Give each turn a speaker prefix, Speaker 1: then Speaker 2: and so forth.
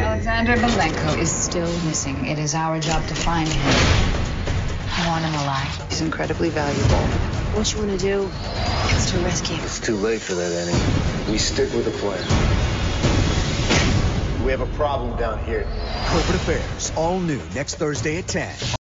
Speaker 1: Alexander Malenko is still missing. It is our job to find him. I want him alive. He's incredibly valuable.
Speaker 2: What you want to do is to rescue him.
Speaker 3: It's too late for that, Annie. We stick with the plan. We have a problem down here.
Speaker 4: Covert Affairs, all new next Thursday at 10